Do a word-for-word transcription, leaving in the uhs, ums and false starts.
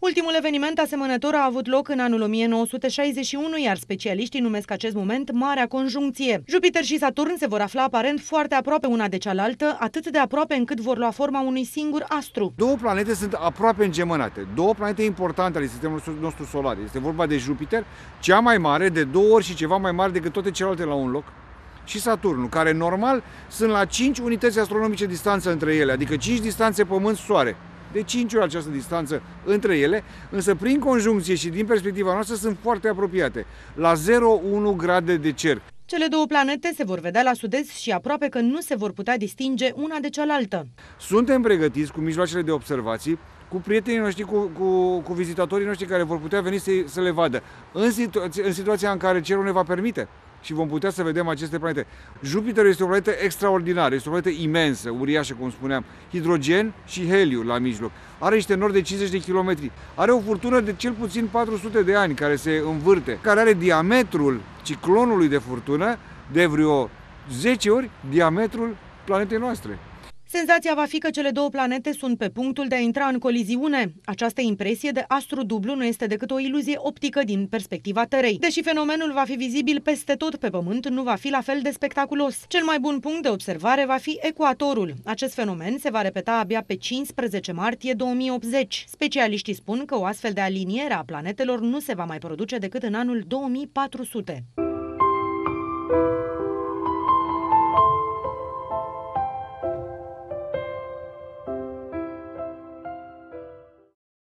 Ultimul eveniment asemănător a avut loc în anul o mie nouă sute șaizeci și unu, iar specialiștii numesc acest moment Marea Conjuncție. Jupiter și Saturn se vor afla aparent foarte aproape una de cealaltă, atât de aproape încât vor lua forma unui singur astru. Două planete sunt aproape îngemănate, două planete importante ale sistemului nostru solar. Este vorba de Jupiter, cea mai mare, de două ori și ceva mai mare decât toate celelalte la un loc, și Saturnul, care normal sunt la cinci unități astronomice distanță între ele, adică cinci distanțe Pământ-Soare. De cinci ori această distanță între ele, însă prin conjuncție și din perspectiva noastră sunt foarte apropiate, la zero virgulă unu grade de cerc. Cele două planete se vor vedea la sud-est și aproape că nu se vor putea distinge una de cealaltă. Suntem pregătiți cu mijloacele de observații, cu prietenii noștri, cu, cu, cu vizitatorii noștri care vor putea veni să, să le vadă, în, situ în situația în care cerul ne va permite și vom putea să vedem aceste planete. Jupiter este o planetă extraordinară, este o planetă imensă, uriașă, cum spuneam, hidrogen și heliu la mijloc. Are niște nori de cincizeci de kilometri, are o furtună de cel puțin patru sute de ani care se învârte, care are diametrul ciclonului de furtună de vreo zece ori diametrul planetei noastre. Senzația va fi că cele două planete sunt pe punctul de a intra în coliziune. Această impresie de astru dublu nu este decât o iluzie optică din perspectiva Terei. Deși fenomenul va fi vizibil peste tot pe Pământ, nu va fi la fel de spectaculos. Cel mai bun punct de observare va fi ecuatorul. Acest fenomen se va repeta abia pe cincisprezece martie două mii optzeci. Specialiștii spun că o astfel de aliniere a planetelor nu se va mai produce decât în anul două mii patru sute.